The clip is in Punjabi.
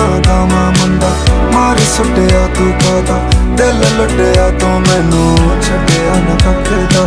ਦਾ ਮੈਂ ਮੁੰਡਾ ਮਾਰ ਸੁੱਟਿਆ ਤੂੰ ਕਾਦਾ ਦਿਲ ਲੁੱਟਿਆ ਤੂੰ ਮੈਨੂੰ ਛੱਡਿਆ ਨਾ ਕੱਖ ਦਾ